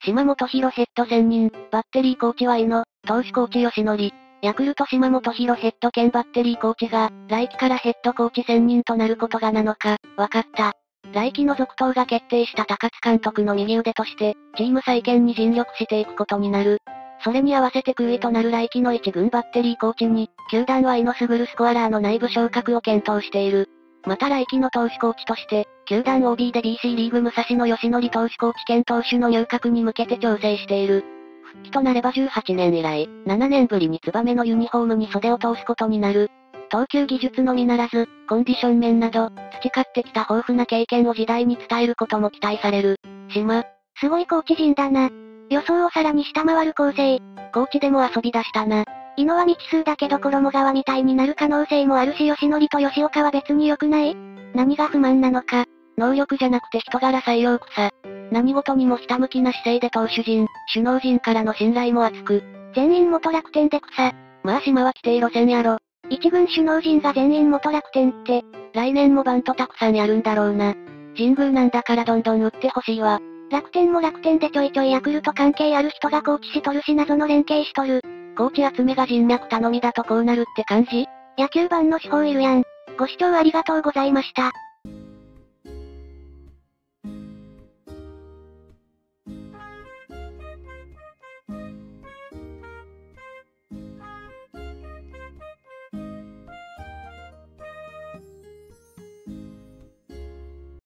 島本博ヘッド専任、バッテリーコーチは井野、投手コーチ吉則。ヤクルト島本博ヘッド兼バッテリーコーチが、来季からヘッドコーチ専任となることが7日、分かった。来季の続投が決定した高津監督の右腕として、チーム再建に尽力していくことになる。それに合わせて空位となる来季の一軍バッテリーコーチに、球団は井野優スコアラーの内部昇格を検討している。また来季の投手コーチとして、球団 OB で BC リーグ武蔵野義則投手コーチ兼投手の入閣に向けて調整している。復帰となれば18年以来、7年ぶりにツバメのユニフォームに袖を通すことになる。投球技術のみならず、コンディション面など、培ってきた豊富な経験を時代に伝えることも期待される。 すごいコーチ陣だな。予想をさらに下回る構成。 コーチでも遊び出したな。 井野は未知数だけど衣川みたいになる可能性もあるし吉則と吉岡は別に良くない？何が不満なのか。 能力じゃなくて人柄採用草。何事にもひたむきな姿勢で投手陣、首脳陣からの信頼も厚く。 全員元楽天で草。 まあ島は規定路線やろ。 一軍首脳陣が全員元楽天って、 来年もバントたくさんやるんだろうな。神宮なんだからどんどん打ってほしいわ。 楽天も楽天でちょいちょいヤクルト関係ある人がコーチしとるし謎の連携しとる。 コーチ集めが人脈頼みだとこうなるって感じ？ 野球盤の手法いるやん。ご視聴ありがとうございました。